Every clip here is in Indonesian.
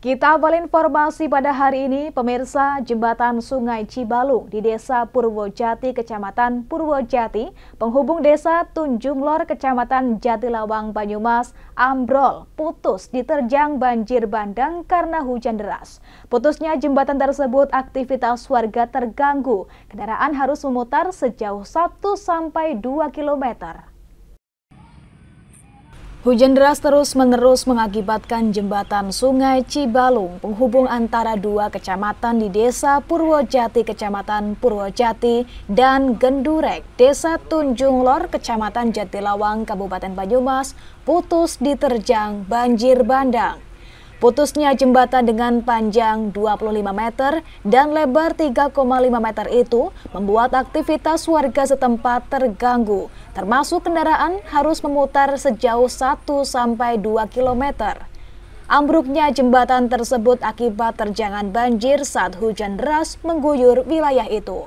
Kita awal informasi pada hari ini, pemirsa. Jembatan Sungai Cibalung di Desa Purwojati, Kecamatan Purwojati, penghubung Desa Tunjung Lor, Kecamatan Jatilawang, Banyumas, ambrol, putus diterjang banjir bandang karena hujan deras. Putusnya jembatan tersebut, aktivitas warga terganggu. Kendaraan harus memutar sejauh 1-2 kilometer. Hujan deras terus-menerus mengakibatkan jembatan Sungai Cibalung, penghubung antara dua kecamatan di Desa Purwojati, Kecamatan Purwojati, dan Gendurek, Desa Tunjung Lor, Kecamatan Jatilawang, Kabupaten Banyumas, putus diterjang banjir bandang. Putusnya jembatan dengan panjang 25 meter dan lebar 3,5 meter itu membuat aktivitas warga setempat terganggu, termasuk kendaraan harus memutar sejauh 1-2 kilometer. Ambruknya jembatan tersebut akibat terjangan banjir saat hujan deras mengguyur wilayah itu.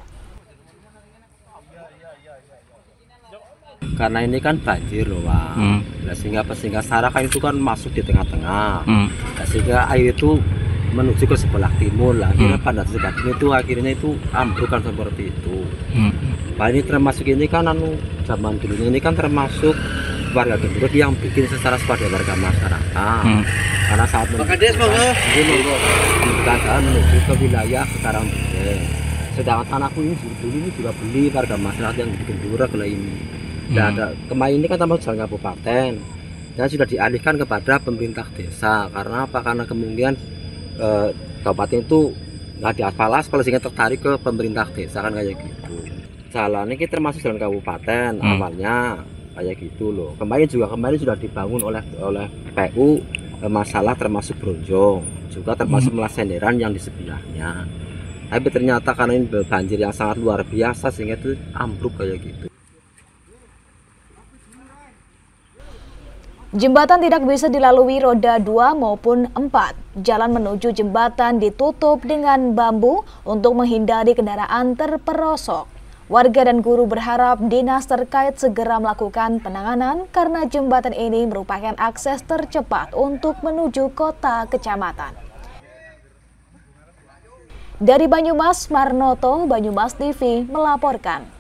Karena ini kan banjir loh, Pak. Sehingga Sarakan itu kan masuk di tengah-tengah. Sehingga air itu menuju ke sebelah timur lah. Akhirnya pada sebelah timur itu akhirnya itu ambruk kan seperti itu. Pak, ini termasuk ini kan zaman dulu ini kan termasuk warga Gendurek yang bikin secara sebagai warga masyarakat. Karena saat membuka jalan menuju ke wilayah sekarang sedangkan tanahku ini dulu ini juga beli warga masyarakat yang di Gendurek lah ini. Dan kemarin ini kan termasuk jalan kabupaten dan sudah dialihkan kepada pemerintah desa. Karena apa? Karena kemudian kabupaten itu nggak diaspal sehingga tertarik ke pemerintah desa kan kayak gitu. Jalan ini termasuk jalan kabupaten awalnya kayak gitu loh. Kemarin sudah dibangun oleh PU, masalah termasuk Bronjong, juga termasuk Melasenderan yang di sebelahnya. Tapi ternyata karena ini banjir yang sangat luar biasa sehingga itu ambruk kayak gitu. Jembatan tidak bisa dilalui roda 2 maupun 4. Jalan menuju jembatan ditutup dengan bambu untuk menghindari kendaraan terperosok. Warga dan guru berharap dinas terkait segera melakukan penanganan karena jembatan ini merupakan akses tercepat untuk menuju kota kecamatan. Dari Banyumas, Marnoto, Banyumas TV melaporkan.